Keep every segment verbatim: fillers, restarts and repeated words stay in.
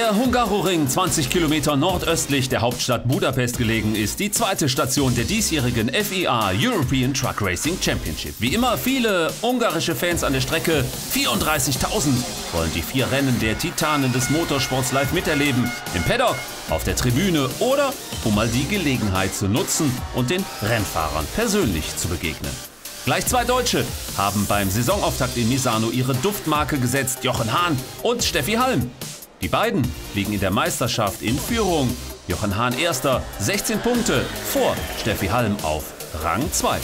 der Hungaroring, zwanzig Kilometer nordöstlich der Hauptstadt Budapest gelegen, ist die zweite Station der diesjährigen F I A European Truck Racing Championship. Wie immer viele ungarische Fans an der Strecke, vierunddreißigtausend, wollen die vier Rennen der Titanen des Motorsports live miterleben. Im Paddock, auf der Tribüne oder um mal die Gelegenheit zu nutzen und den Rennfahrern persönlich zu begegnen. Gleich zwei Deutsche haben beim Saisonauftakt in Misano ihre Duftmarke gesetzt, Jochen Hahn und Steffi Halm. Die beiden liegen in der Meisterschaft in Führung. Jochen Hahn erster, sechzehn Punkte vor Steffi Halm auf Rang zwei.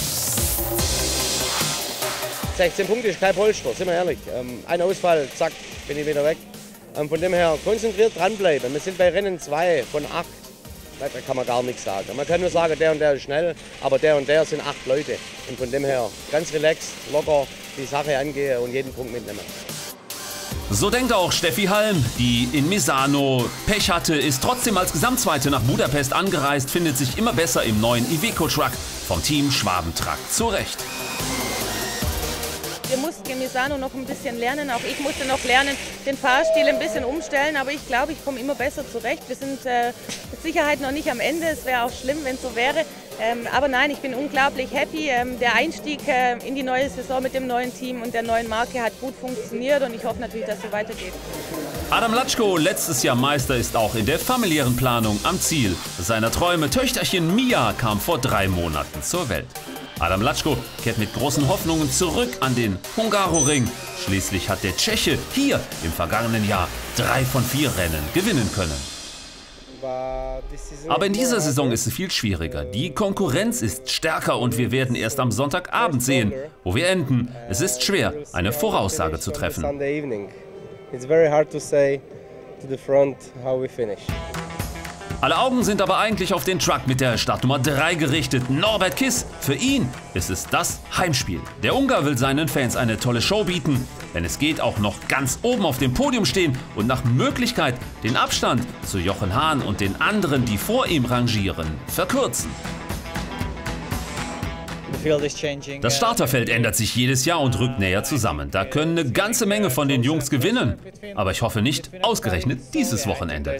sechzehn Punkte ist kein Polster, sind wir ehrlich. Ähm, ein Ausfall, zack, bin ich wieder weg. Ähm, von dem her konzentriert dranbleiben. Wir sind bei Rennen zwei von acht. Da kann man gar nichts sagen. Man kann nur sagen, der und der ist schnell, aber der und der sind acht Leute. Und von dem her ganz relaxed, locker die Sache angehen und jeden Punkt mitnehmen. So denkt auch Steffi Halm, die in Misano Pech hatte, ist trotzdem als Gesamtzweite nach Budapest angereist, findet sich immer besser im neuen Iveco-Truck vom Team Schwabentruck zurecht. Wir mussten in Misano noch ein bisschen lernen, auch ich musste noch lernen, den Fahrstil ein bisschen umstellen, aber ich glaube, ich komme immer besser zurecht. Wir sind äh, mit Sicherheit noch nicht am Ende, es wäre auch schlimm, wenn es so wäre. Ähm, aber nein, ich bin unglaublich happy. Ähm, der Einstieg äh, in die neue Saison mit dem neuen Team und der neuen Marke hat gut funktioniert und ich hoffe natürlich, dass es so weitergeht. Adam Latschko, letztes Jahr Meister, ist auch in der familiären Planung am Ziel seiner Träume. Töchterchen Mia kam vor drei Monaten zur Welt. Adam Latschko kehrt mit großen Hoffnungen zurück an den Hungaroring. Schließlich hat der Tscheche hier im vergangenen Jahr drei von vier Rennen gewinnen können. Aber in dieser Saison ist es viel schwieriger. Die Konkurrenz ist stärker und wir werden erst am Sonntagabend sehen, wo wir enden. Es ist schwer, eine Voraussage zu treffen. Alle Augen sind aber eigentlich auf den Truck mit der Startnummer drei gerichtet, Norbert Kiss. Für ihn ist es das Heimspiel. Der Ungar will seinen Fans eine tolle Show bieten, wenn es geht auch noch ganz oben auf dem Podium stehen und nach Möglichkeit den Abstand zu Jochen Hahn und den anderen, die vor ihm rangieren, verkürzen. Das Starterfeld ändert sich jedes Jahr und rückt näher zusammen. Da können eine ganze Menge von den Jungs gewinnen. Aber ich hoffe nicht ausgerechnet dieses Wochenende.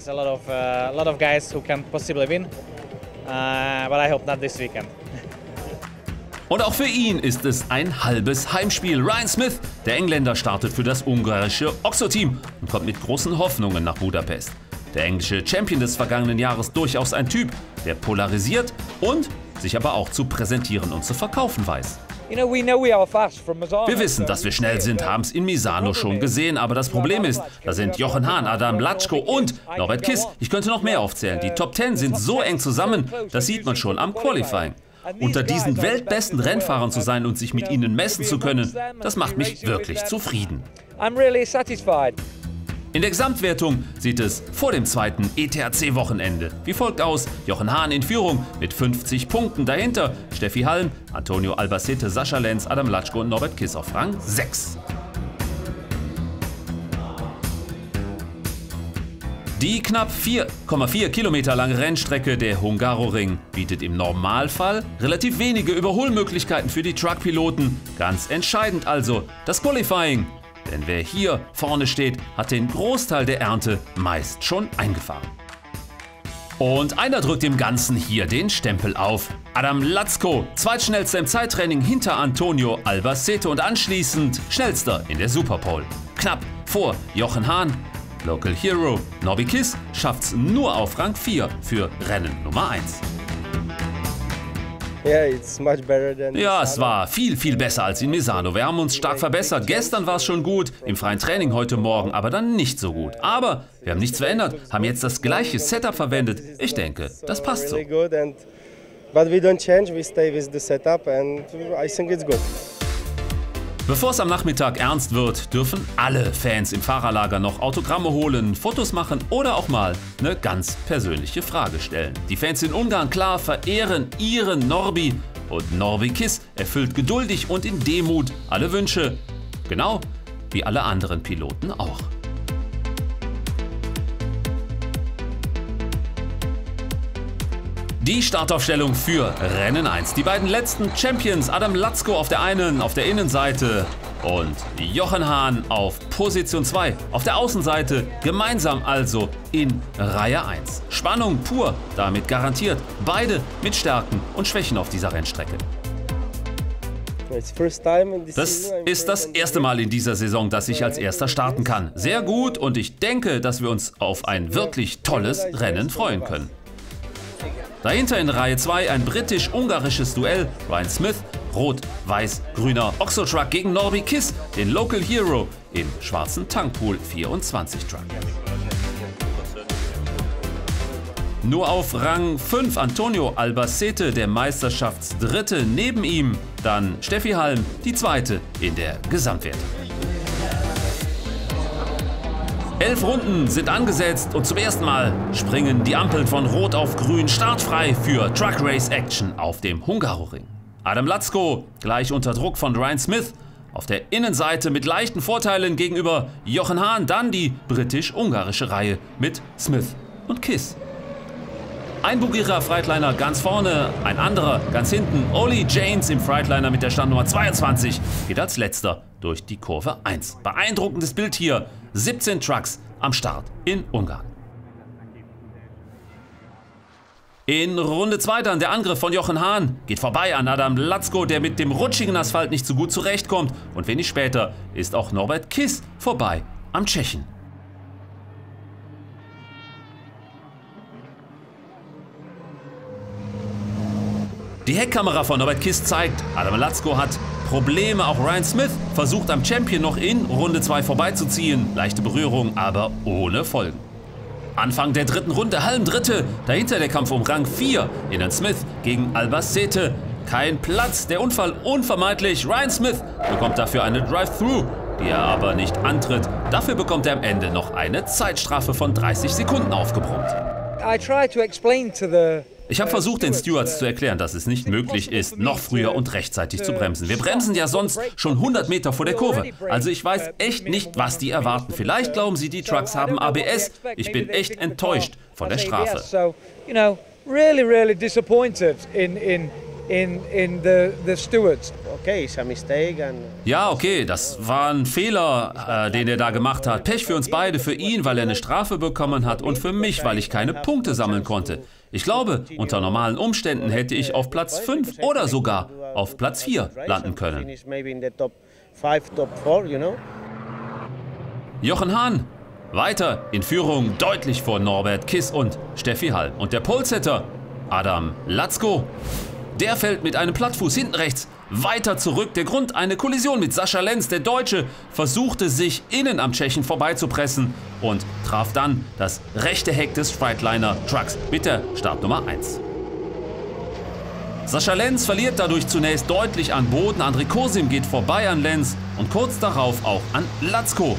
Und auch für ihn ist es ein halbes Heimspiel. Ryan Smith, der Engländer, startet für das ungarische Oxo-Team und kommt mit großen Hoffnungen nach Budapest. Der englische Champion des vergangenen Jahres, durchaus ein Typ, der polarisiert und sich aber auch zu präsentieren und zu verkaufen weiß. Wir wissen, dass wir schnell sind, haben es in Misano schon gesehen, aber das Problem ist, da sind Jochen Hahn, Adam Latschko und Norbert Kiss. Ich könnte noch mehr aufzählen. Die Top Ten sind so eng zusammen, das sieht man schon am Qualifying. Unter diesen weltbesten Rennfahrern zu sein und sich mit ihnen messen zu können, das macht mich wirklich zufrieden. In der Gesamtwertung sieht es vor dem zweiten E T H C-Wochenende wie folgt aus. Jochen Hahn in Führung mit fünfzig Punkten. Dahinter Steffi Halm, Antonio Albacete, Sascha Lenz, Adam Latschko und Norbert Kiss auf Rang sechs. Die knapp vier Komma vier Kilometer lange Rennstrecke der Hungaroring bietet im Normalfall relativ wenige Überholmöglichkeiten für die Truckpiloten. Ganz entscheidend also das Qualifying. Denn wer hier vorne steht, hat den Großteil der Ernte meist schon eingefahren. Und einer drückt dem Ganzen hier den Stempel auf. Adam Latschko, zweitschnellster im Zeittraining hinter Antonio Albacete und anschließend schnellster in der Superpole. Knapp vor Jochen Hahn. Local Hero Nobby Kiss schafft's nur auf Rang vier für Rennen Nummer eins. Ja, es war viel, viel besser als in Misano. Wir haben uns stark verbessert. Gestern war es schon gut, im freien Training heute Morgen aber dann nicht so gut. Aber wir haben nichts verändert, haben jetzt das gleiche Setup verwendet. Ich denke, das passt so. Bevor es am Nachmittag ernst wird, dürfen alle Fans im Fahrerlager noch Autogramme holen, Fotos machen oder auch mal eine ganz persönliche Frage stellen. Die Fans in Ungarn, klar, verehren ihren Norbi und Norbi Kiss erfüllt geduldig und in Demut alle Wünsche, genau wie alle anderen Piloten auch. Die Startaufstellung für Rennen eins. Die beiden letzten Champions, Adam Latschko auf der einen, auf der Innenseite und Jochen Hahn auf Position zwei. Auf der Außenseite gemeinsam also in Reihe eins. Spannung pur, damit garantiert. Beide mit Stärken und Schwächen auf dieser Rennstrecke. Das ist das erste Mal in dieser Saison, dass ich als Erster starten kann. Sehr gut und ich denke, dass wir uns auf ein wirklich tolles Rennen freuen können. Dahinter in Reihe zwei ein britisch-ungarisches Duell. Ryan Smith, rot-weiß-grüner Oxo-Truck gegen Norby Kiss, den Local Hero im schwarzen Tankpool vierundzwanzig Truck. Nur auf Rang fünf Antonio Albacete, der Meisterschaftsdritte, neben ihm dann Steffi Halm, die Zweite in der Gesamtwertung. Elf Runden sind angesetzt und zum ersten Mal springen die Ampeln von Rot auf Grün startfrei für Truck Race Action auf dem Hungaroring. Adam Latzko gleich unter Druck von Ryan Smith. Auf der Innenseite mit leichten Vorteilen gegenüber Jochen Hahn, dann die britisch-ungarische Reihe mit Smith und Kiss. Ein bugierer Freightliner ganz vorne, ein anderer ganz hinten. Oli Janes im Freightliner mit der Startnummer zweiundzwanzig geht als letzter durch die Kurve eins. Beeindruckendes Bild hier, siebzehn Trucks am Start in Ungarn. In Runde zwei dann der Angriff von Jochen Hahn. Geht vorbei an Adam Latzko, der mit dem rutschigen Asphalt nicht so gut zurechtkommt. Und wenig später ist auch Norbert Kiss vorbei am Tschechen. Die Heckkamera von Norbert Kiss zeigt, Adam Latzko hat Probleme. Auch Ryan Smith versucht am Champion noch in Runde zwei vorbeizuziehen. Leichte Berührung, aber ohne Folgen. Anfang der dritten Runde, Halm Dritte. Dahinter der Kampf um Rang vier. Ian Smith gegen Albacete. Kein Platz, der Unfall unvermeidlich. Ryan Smith bekommt dafür eine Drive-Thru, die er aber nicht antritt. Dafür bekommt er am Ende noch eine Zeitstrafe von dreißig Sekunden aufgebrummt. I try to explain to the Ich habe versucht, den Stewards zu erklären, dass es nicht möglich ist, noch früher und rechtzeitig zu bremsen. Wir bremsen ja sonst schon hundert Meter vor der Kurve. Also ich weiß echt nicht, was die erwarten. Vielleicht glauben sie, die Trucks haben A B S. Ich bin echt enttäuscht von der Strafe. Ja, okay, das war ein Fehler, äh, den er da gemacht hat. Pech für uns beide, für ihn, weil er eine Strafe bekommen hat und für mich, weil ich keine Punkte sammeln konnte. Ich glaube, unter normalen Umständen hätte ich auf Platz fünf oder sogar auf Platz vier landen können. Jochen Hahn weiter in Führung, deutlich vor Norbert Kiss und Steffi Halm. Und der Polesetter Adam Latzko, der fällt mit einem Plattfuß hinten rechts weiter zurück. Der Grund, eine Kollision mit Sascha Lenz. Der Deutsche versuchte sich innen am Tschechen vorbeizupressen und traf dann das rechte Heck des Freightliner Trucks mit der Startnummer eins. Sascha Lenz verliert dadurch zunächst deutlich an Boden. André Kosim geht vorbei an Lenz und kurz darauf auch an Latzko.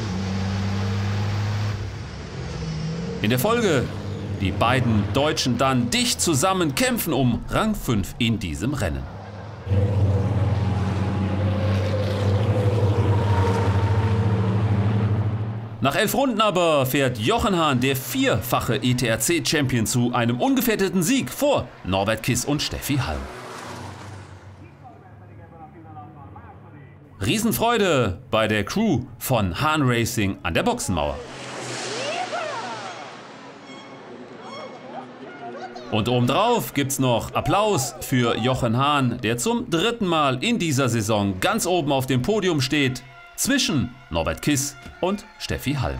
In der Folge die beiden Deutschen dann dicht zusammen kämpfen um Rang fünf in diesem Rennen. Nach elf Runden aber fährt Jochen Hahn, der vierfache E T R C-Champion, zu einem ungefährdeten Sieg vor Norbert Kiss und Steffi Halm. Riesenfreude bei der Crew von Hahn Racing an der Boxenmauer. Und obendrauf gibt's noch Applaus für Jochen Hahn, der zum dritten Mal in dieser Saison ganz oben auf dem Podium steht, zwischen Norbert Kiss und Steffi Halm.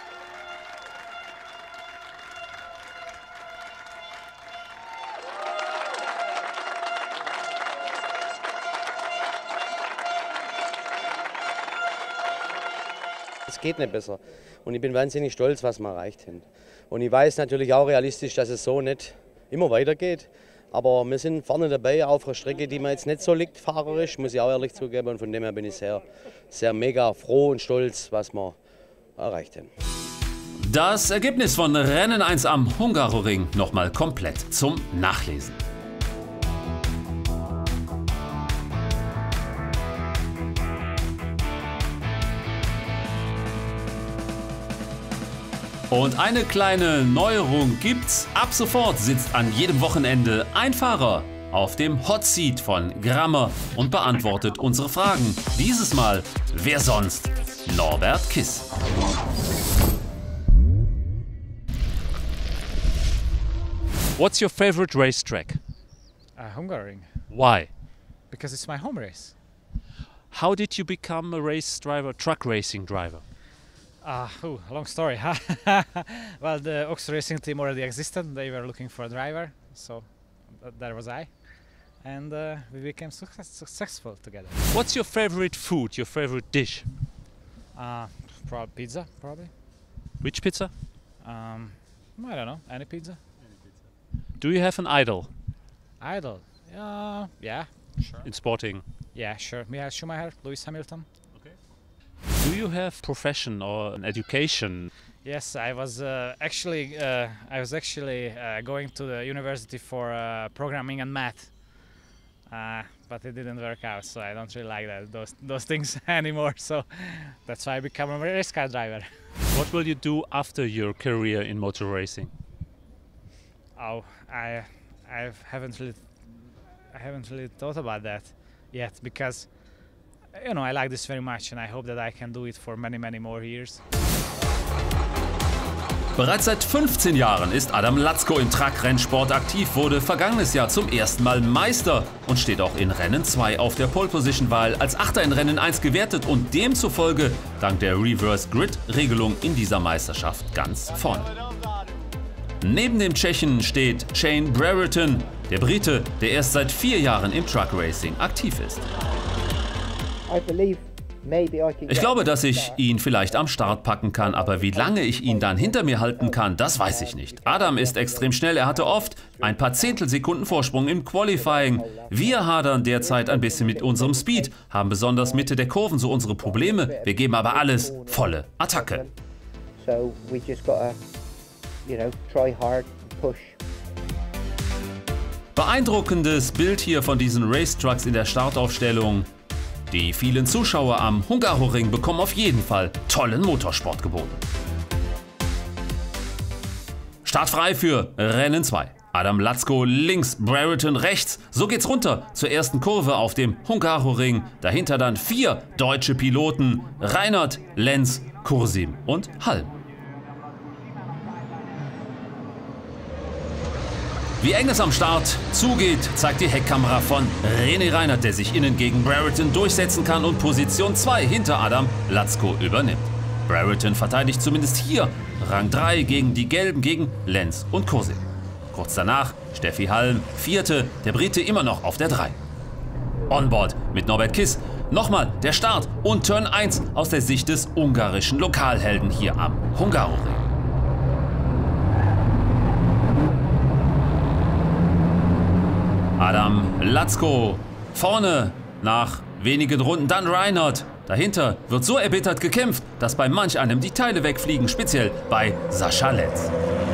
Es geht nicht besser. Und ich bin wahnsinnig stolz, was wir erreicht haben. Und ich weiß natürlich auch realistisch, dass es so nicht immer weitergeht. Aber wir sind vorne dabei auf einer Strecke, die mir jetzt nicht so liegt, fahrerisch, muss ich auch ehrlich zugeben. Und von dem her bin ich sehr, sehr mega froh und stolz, was wir erreicht haben. Das Ergebnis von Rennen eins am Hungaroring nochmal komplett zum Nachlesen. Und eine kleine Neuerung gibt's. Ab sofort sitzt an jedem Wochenende ein Fahrer auf dem Hot Seat von Grammer und beantwortet unsere Fragen. Dieses Mal, wer sonst? Norbert Kiss. What's your favorite racetrack? Uh, Hungaroring, Why? because it's my home race. How did you become a race driver, truck racing driver? Ah, uh, long story, huh? Well, the Ox Racing team already existed. They were looking for a driver, so th there was I, and uh, we became success successful together. What's your favorite food, your favorite dish? Uh, pro pizza, probably. Which pizza? Um, I don't know, any pizza. Do you have an idol Idol, uh, yeah, sure. in sporting? Yeah, sure. Michael Schumacher, Lewis Hamilton. Do you have profession or an education? Yes, I was uh, actually uh, I was actually uh, going to the university for uh, programming and math, uh, but it didn't work out. So I don't really like that those those things anymore. So that's why I became a race car driver. What will you do after your career in motor racing? Oh, I I haven't really I haven't really thought about that yet, because you know I like this very much and I hope that I can do it for many many more years. Bereits seit fünfzehn Jahren ist Adam Latzko im Truck-Rennsport aktiv, wurde vergangenes Jahr zum ersten Mal Meister und steht auch in Rennen zwei auf der Pole Position, weil als Achter in Rennen eins gewertet und demzufolge dank der Reverse Grid-Regelung in dieser Meisterschaft ganz vorne. Neben dem Tschechen steht Shane Brereton, der Brite, der erst seit vier Jahren im Truck Racing aktiv ist. Ich glaube, dass ich ihn vielleicht am Start packen kann, aber wie lange ich ihn dann hinter mir halten kann, das weiß ich nicht. Adam ist extrem schnell, er hatte oft ein paar Zehntelsekunden Vorsprung im Qualifying. Wir hadern derzeit ein bisschen mit unserem Speed, haben besonders Mitte der Kurven so unsere Probleme, wir geben aber alles, volle Attacke. So we just gotta, you know, try hard, push. Beeindruckendes Bild hier von diesen Racetrucks in der Startaufstellung. Die vielen Zuschauer am Hungaroring bekommen auf jeden Fall tollen Motorsport geboten. Startfrei für Rennen zwei. Adam Latzko links, Brereton rechts. So geht's runter zur ersten Kurve auf dem Hungaroring. Dahinter dann vier deutsche Piloten: Reinert, Lenz, Kursim und Halm. Wie eng es am Start zugeht, zeigt die Heckkamera von René Reinert, der sich innen gegen Brereton durchsetzen kann und Position zwei hinter Adam Latzko übernimmt. Brereton verteidigt zumindest hier Rang drei gegen die Gelben, gegen Lenz und Kursim. Kurz danach Steffi Halm, vierte, der Brite immer noch auf der drei. Onboard mit Norbert Kiss, nochmal der Start und Turn eins aus der Sicht des ungarischen Lokalhelden hier am Hungaroring. Adam Latzko vorne nach wenigen Runden, dann Reinert. Dahinter wird so erbittert gekämpft, dass bei manch einem die Teile wegfliegen, speziell bei Sascha Lenz.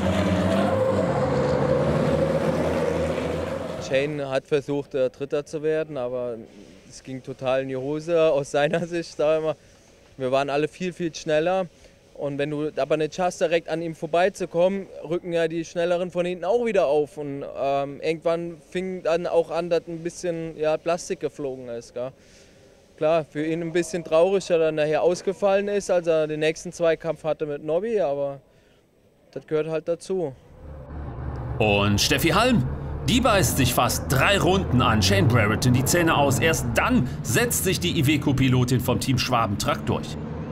Shane hat versucht, äh, Dritter zu werden, aber es ging total in die Hose aus seiner Sicht. Sag ich mal. Wir waren alle viel, viel schneller. Und wenn du aber nicht schaffst, direkt an ihm vorbeizukommen, rücken ja die Schnelleren von hinten auch wieder auf. Und ähm, irgendwann fing dann auch an, dass ein bisschen ja, Plastik geflogen ist. Gell? Klar, für ihn ein bisschen traurig, dass er dann nachher ausgefallen ist, als er den nächsten Zweikampf hatte mit Nobby, aber das gehört halt dazu. Und Steffi Halm, die beißt sich fast drei Runden an Shane Brereton die Zähne aus. Erst dann setzt sich die Iveco-Pilotin vom Team Schwabentruck durch.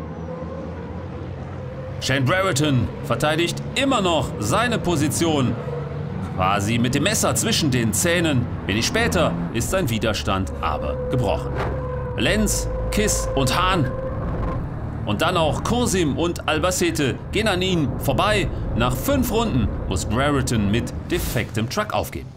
Shane Brereton verteidigt immer noch seine Position, quasi mit dem Messer zwischen den Zähnen. Wenig später ist sein Widerstand aber gebrochen. Lenz, Kiss und Hahn und dann auch Kursim und Albacete gehen an ihn vorbei. Nach fünf Runden muss Brereton mit defektem Truck aufgeben.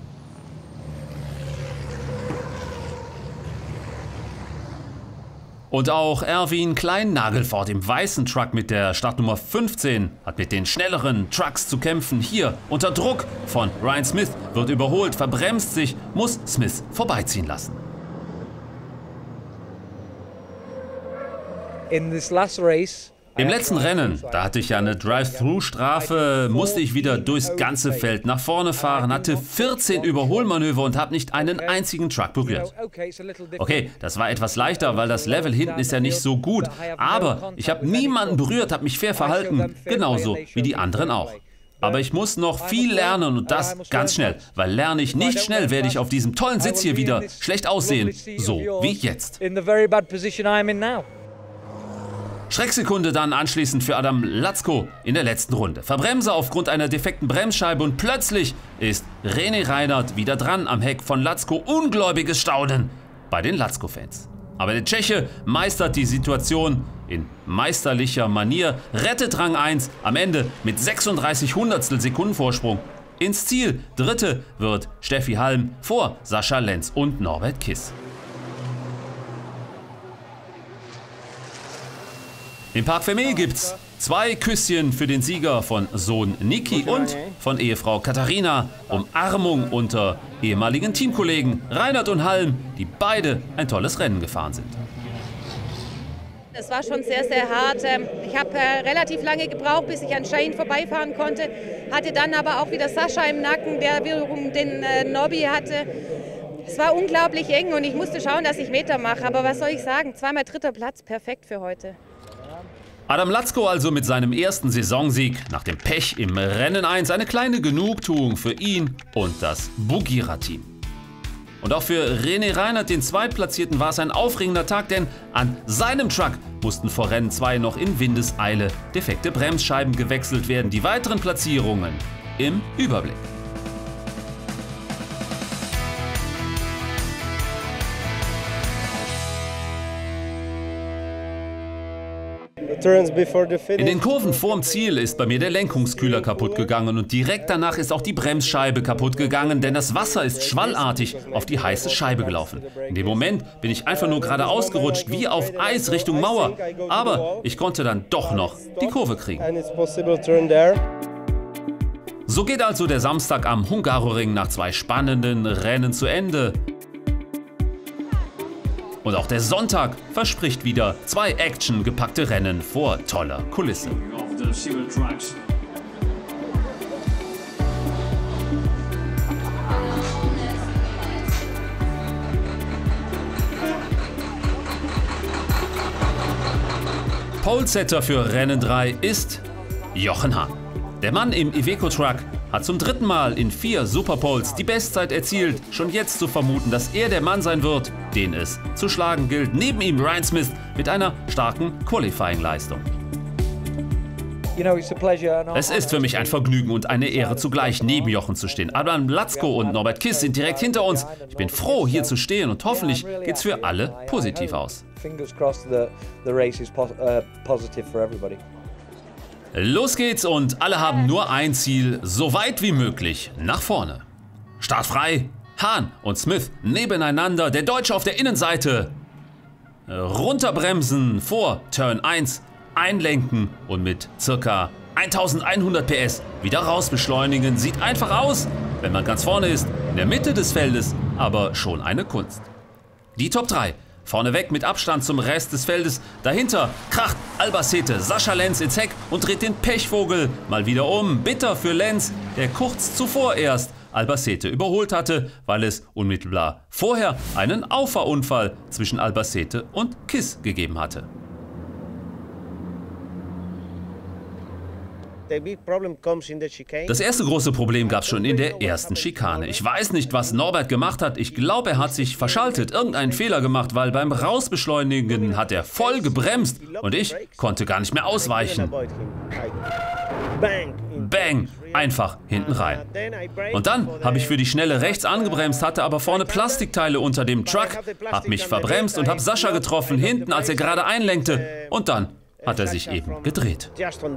Und auch Erwin Klein-Nagelfort im weißen Truck mit der Startnummer fünfzehn hat mit den schnelleren Trucks zu kämpfen. Hier unter Druck von Ryan Smith, wird überholt, verbremst sich, muss Smith vorbeiziehen lassen. In this last race, Im letzten Rennen, da hatte ich ja eine Drive-Thru-Strafe, musste ich wieder durchs ganze Feld nach vorne fahren, hatte vierzehn Überholmanöver und habe nicht einen einzigen Truck berührt. Okay, das war etwas leichter, weil das Level hinten ist ja nicht so gut, aber ich habe niemanden berührt, habe mich fair verhalten, genauso wie die anderen auch. Aber ich muss noch viel lernen und das ganz schnell, weil lerne ich nicht schnell, werde ich auf diesem tollen Sitz hier wieder schlecht aussehen, so wie jetzt. Schrecksekunde dann anschließend für Adam Latzko in der letzten Runde. Verbremse aufgrund einer defekten Bremsscheibe und plötzlich ist René Reinert wieder dran am Heck von Latzko. Ungläubiges Staunen bei den Latzko-Fans. Aber der Tscheche meistert die Situation in meisterlicher Manier, rettet Rang eins am Ende mit sechsunddreißig Hundertstel Sekunden Vorsprung ins Ziel. Dritte wird Steffi Halm vor Sascha Lenz und Norbert Kiss. Im Parc Fermé gibt's zwei Küsschen für den Sieger von Sohn Niki und von Ehefrau Katharina. Umarmung unter ehemaligen Teamkollegen Reinert und Halm, die beide ein tolles Rennen gefahren sind. Es war schon sehr, sehr hart. Ich habe relativ lange gebraucht, bis ich an Shane vorbeifahren konnte. Hatte dann aber auch wieder Sascha im Nacken, der wiederum den Nobby hatte. Es war unglaublich eng und ich musste schauen, dass ich Meter mache. Aber was soll ich sagen? Zweimal dritter Platz, perfekt für heute. Adam Latzko also mit seinem ersten Saisonsieg nach dem Pech im Rennen eins. Eine kleine Genugtuung für ihn und das Bugira-Team. Und auch für René Reinert, den Zweitplatzierten, war es ein aufregender Tag, denn an seinem Truck mussten vor Rennen zwei noch in Windeseile defekte Bremsscheiben gewechselt werden. Die weiteren Platzierungen im Überblick. In den Kurven vorm Ziel ist bei mir der Lenkungskühler kaputt gegangen und direkt danach ist auch die Bremsscheibe kaputt gegangen, denn das Wasser ist schwallartig auf die heiße Scheibe gelaufen. In dem Moment bin ich einfach nur gerade ausgerutscht, wie auf Eis Richtung Mauer, aber ich konnte dann doch noch die Kurve kriegen. So geht also der Samstag am Hungaroring nach zwei spannenden Rennen zu Ende. Und auch der Sonntag verspricht wieder zwei actiongepackte Rennen vor toller Kulisse. Polesetter für Rennen drei ist Jochen Hahn. Der Mann im Iveco-Truck hat zum dritten Mal in vier Superpoles die Bestzeit erzielt. Schon jetzt zu vermuten, dass er der Mann sein wird, den es zu schlagen gilt. Neben ihm Ryan Smith mit einer starken Qualifying-Leistung. Es ist für mich ein Vergnügen und eine Ehre zugleich, neben Jochen zu stehen. Adam Latzko und Norbert Kiss sind direkt hinter uns. Ich bin froh, hier zu stehen und hoffentlich geht's für alle positiv aus. Los geht's und alle haben nur ein Ziel, so weit wie möglich nach vorne. Start frei, Hahn und Smith nebeneinander, der Deutsche auf der Innenseite. Runterbremsen vor Turn eins, einlenken und mit ca. eintausendeinhundert P S wieder rausbeschleunigen. Sieht einfach aus, wenn man ganz vorne ist, in der Mitte des Feldes, aber schon eine Kunst. Die Top drei. Vorneweg mit Abstand zum Rest des Feldes. Dahinter kracht Albacete Sascha Lenz ins Heck und dreht den Pechvogel mal wieder um. Bitter für Lenz, der kurz zuvor erst Albacete überholt hatte, weil es unmittelbar vorher einen Auffahrunfall zwischen Albacete und Kiss gegeben hatte. Das erste große Problem gab es schon in der ersten Schikane. Ich weiß nicht, was Norbert gemacht hat. Ich glaube, er hat sich verschaltet, irgendeinen Fehler gemacht, weil beim Rausbeschleunigen hat er voll gebremst und ich konnte gar nicht mehr ausweichen. Bang! Einfach hinten rein. Und dann habe ich für die Schnelle rechts angebremst, hatte aber vorne Plastikteile unter dem Truck, habe mich verbremst und habe Sascha getroffen, hinten, als er gerade einlenkte. Und dann hat er sich eben gedreht.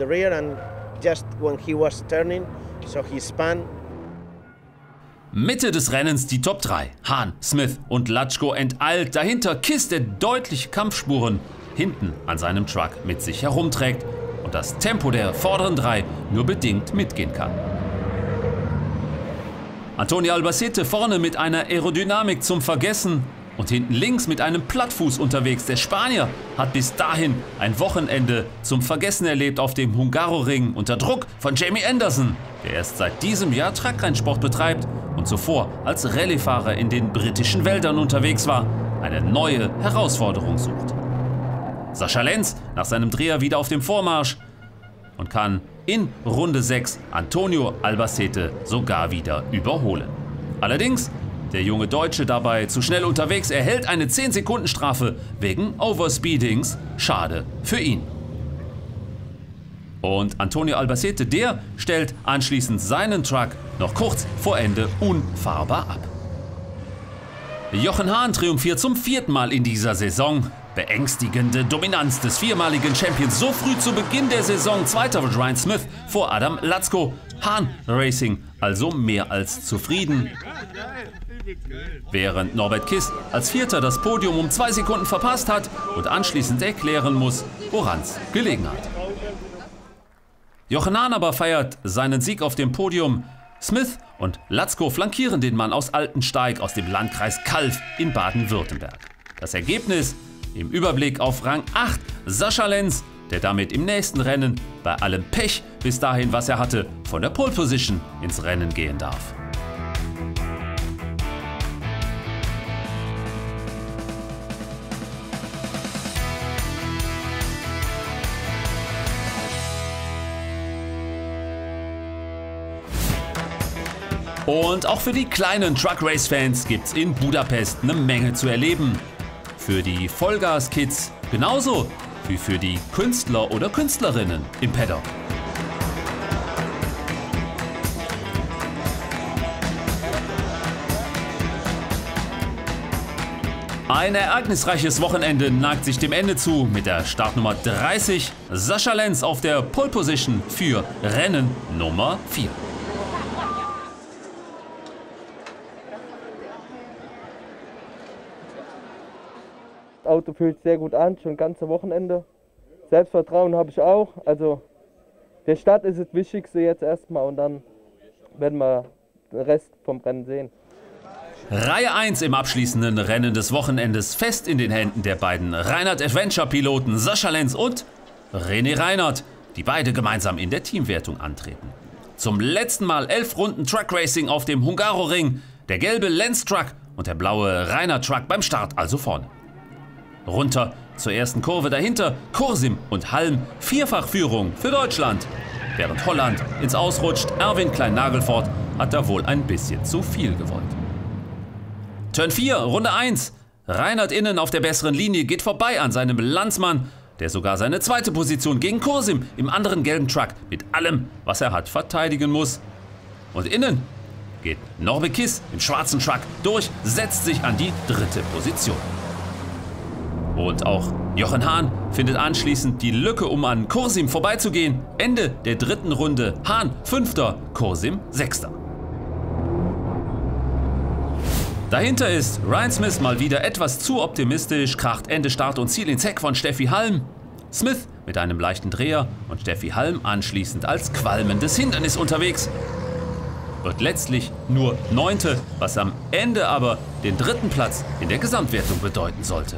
Mitte des Rennens die Top drei. Hahn, Smith und Latschko enteilt. Dahinter Kiss, der deutliche Kampfspuren hinten an seinem Truck mit sich herumträgt und das Tempo der vorderen drei nur bedingt mitgehen kann. Antonio Albacete vorne mit einer Aerodynamik zum Vergessen. Und hinten links mit einem Plattfuß unterwegs. Der Spanier hat bis dahin ein Wochenende zum Vergessen erlebt auf dem Hungaroring unter Druck von Jamie Anderson, der erst seit diesem Jahr Truckrennsport betreibt und zuvor als Rallyefahrer in den britischen Wäldern unterwegs war, eine neue Herausforderung sucht. Sascha Lenz nach seinem Dreher wieder auf dem Vormarsch und kann in Runde sechs Antonio Albacete sogar wieder überholen. Allerdings der junge Deutsche dabei zu schnell unterwegs, erhält eine zehn Sekunden Strafe wegen Overspeedings. Schade für ihn. Und Antonio Albacete, der stellt anschließend seinen Truck noch kurz vor Ende unfahrbar ab. Jochen Hahn triumphiert zum vierten Mal in dieser Saison. Beängstigende Dominanz des viermaligen Champions so früh zu Beginn der Saison. Zweiter wird Ryan Smith vor Adam Latzko. Hahn Racing also mehr als zufrieden. Während Norbert Kiss als Vierter das Podium um zwei Sekunden verpasst hat und anschließend erklären muss, woran's gelegen hat. Jochen Hahn aber feiert seinen Sieg auf dem Podium. Smith und Latzko flankieren den Mann aus Altensteig aus dem Landkreis Calw in Baden-Württemberg. Das Ergebnis im Überblick auf Rang acht Sascha Lenz, der damit im nächsten Rennen bei allem Pech bis dahin, was er hatte, von der Pole Position ins Rennen gehen darf. Und auch für die kleinen Truck Race Fans gibt's in Budapest eine Menge zu erleben. Für die Vollgas-Kids genauso wie für die Künstler oder Künstlerinnen im Paddock. Ein ereignisreiches Wochenende neigt sich dem Ende zu mit der Startnummer dreißig. Sascha Lenz auf der Pole Position für Rennen Nummer vier. Das Auto fühlt sich sehr gut an, schon ganze Wochenende. Selbstvertrauen habe ich auch. Also der Start ist das Wichtigste jetzt erstmal und dann werden wir den Rest vom Rennen sehen. Reihe eins im abschließenden Rennen des Wochenendes fest in den Händen der beiden Reinhard Adventure Piloten Sascha Lenz und René Reinhardt, die beide gemeinsam in der Teamwertung antreten. Zum letzten Mal elf Runden Truck Racing auf dem Hungaroring, der gelbe Lenz Truck und der blaue Reinhardt Truck beim Start also vorne. Runter zur ersten Kurve, dahinter Kursim und Halm, Vierfachführung für Deutschland. Während Holland ins Ausrutscht, Erwin Klein-Nagelfort hat da wohl ein bisschen zu viel gewollt. Turn vier, Runde eins. Reinhardt innen auf der besseren Linie geht vorbei an seinem Landsmann, der sogar seine zweite Position gegen Kursim im anderen gelben Truck mit allem, was er hat, verteidigen muss. Und innen geht Norbe Kiss im schwarzen Truck durch, setzt sich an die dritte Position. Und auch Jochen Hahn findet anschließend die Lücke, um an Kursim vorbeizugehen. Ende der dritten Runde. Hahn Fünfter, Kursim Sechster. Dahinter ist Ryan Smith mal wieder etwas zu optimistisch, kracht Ende Start und Ziel ins Heck von Steffi Halm. Smith mit einem leichten Dreher und Steffi Halm anschließend als qualmendes Hindernis unterwegs. Wird letztlich nur Neunte, was am Ende aber den dritten Platz in der Gesamtwertung bedeuten sollte.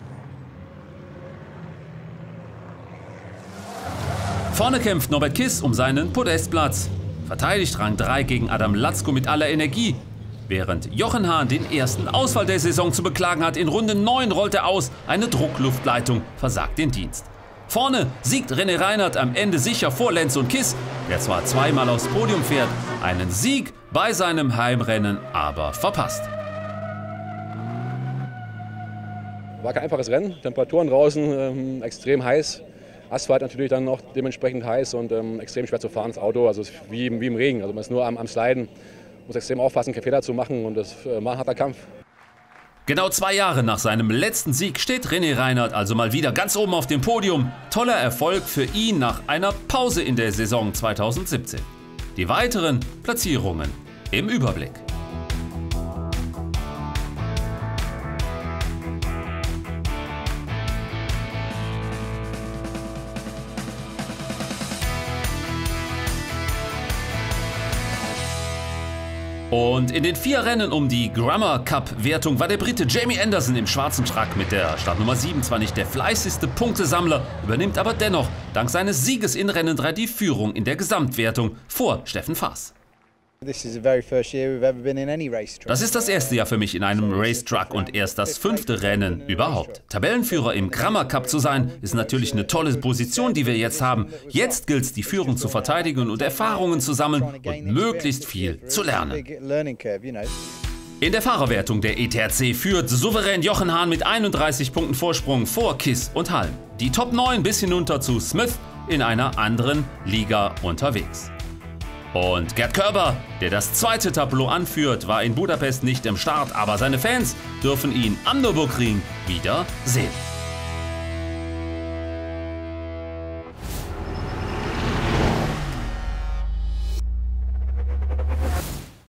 Vorne kämpft Norbert Kiss um seinen Podestplatz. Verteidigt Rang drei gegen Adam Latzko mit aller Energie. Während Jochen Hahn den ersten Ausfall der Saison zu beklagen hat, in Runde neun rollt er aus, eine Druckluftleitung versagt den Dienst. Vorne siegt René Reinhardt am Ende sicher vor Lenz und Kiss, der zwar zweimal aufs Podium fährt, einen Sieg bei seinem Heimrennen aber verpasst. War kein einfaches Rennen, Temperaturen draußen ähm, extrem heiß. Asphalt natürlich dann auch dementsprechend heiß und ähm, extrem schwer zu fahren, das Auto, also wie, wie im Regen. Also man ist nur am, am Sliden, muss extrem aufpassen, keine Fehler zu machen und das äh, war ein harter Kampf. Genau zwei Jahre nach seinem letzten Sieg steht René Reinhardt also mal wieder ganz oben auf dem Podium. Toller Erfolg für ihn nach einer Pause in der Saison zweitausendsiebzehn. Die weiteren Platzierungen im Überblick. Und in den vier Rennen um die Grammar Cup-Wertung war der Brite Jamie Anderson im schwarzen Truck mit der Startnummer sieben zwar nicht der fleißigste Punktesammler, übernimmt aber dennoch dank seines Sieges in Rennen drei die Führung in der Gesamtwertung vor Steffen Faas. Das ist das erste Jahr für mich in einem Racetruck und erst das fünfte Rennen überhaupt. Tabellenführer im Grammar Cup zu sein, ist natürlich eine tolle Position, die wir jetzt haben. Jetzt gilt es, die Führung zu verteidigen und Erfahrungen zu sammeln und möglichst viel zu lernen. In der Fahrerwertung der E T R C führt souverän Jochen Hahn mit einunddreißig Punkten Vorsprung vor Kiss und Halm. Die Top neun bis hinunter zu Smith in einer anderen Liga unterwegs. Und Gerd Körber, der das zweite Tableau anführt, war in Budapest nicht im Start, aber seine Fans dürfen ihn am Nürburgring wieder sehen.